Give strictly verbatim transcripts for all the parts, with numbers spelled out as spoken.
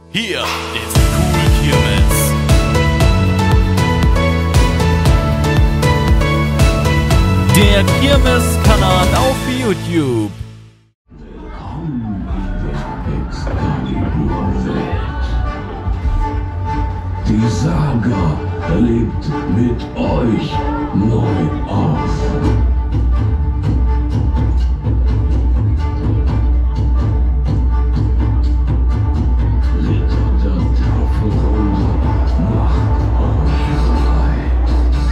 Hier ist Cool Kirmes. Der Kirmes-Kanal auf YouTube. Willkommen in der Excalibur-Welt. Die Saga lebt mit euch neu auf. Ritter der Tafelrunde, macht euch bereit.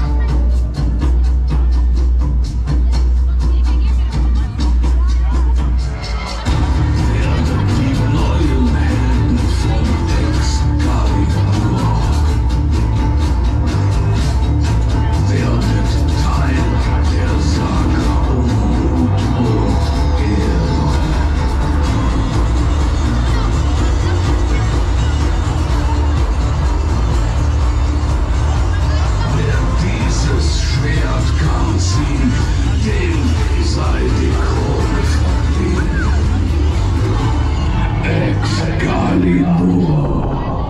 Werdet die neuen Helden von Excalibur. Werdet Teil der Saga um Mut und Ehre. Wer dieses Schwert kann ziehen, dem sei die Krone verliehen. Excalibur.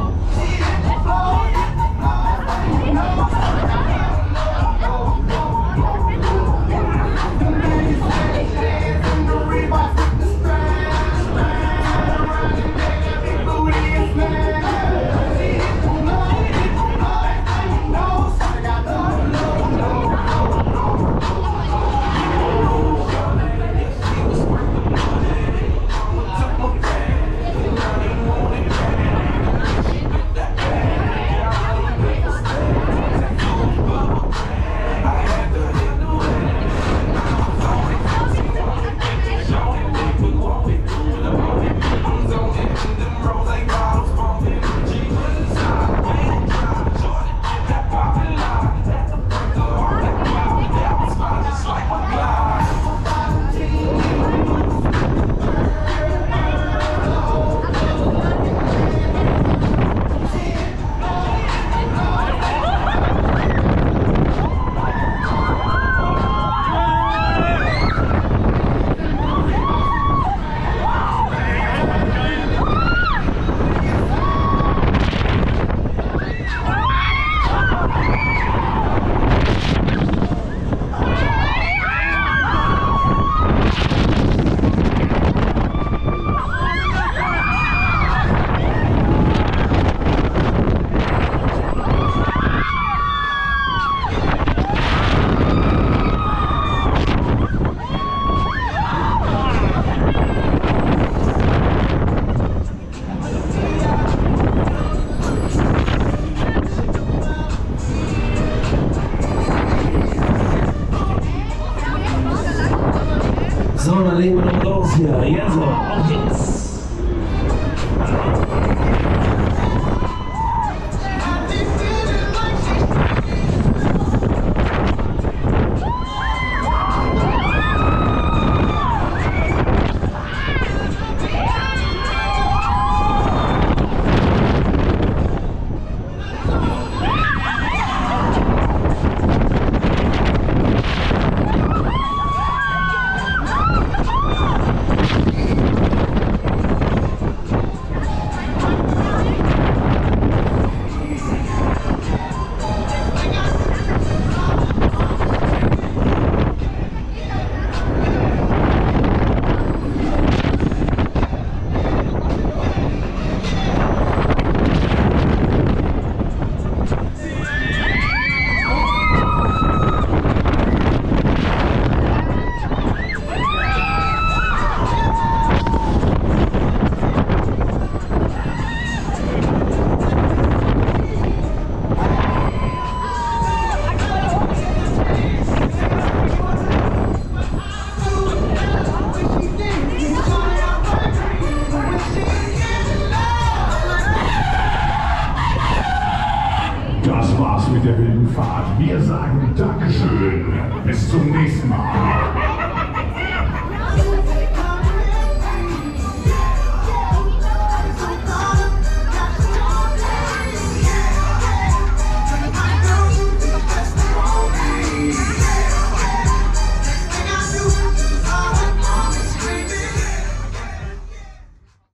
So, dann legen wir noch los hier. Ja, so, auf geht's. Das war's mit der wilden Fahrt. Wir sagen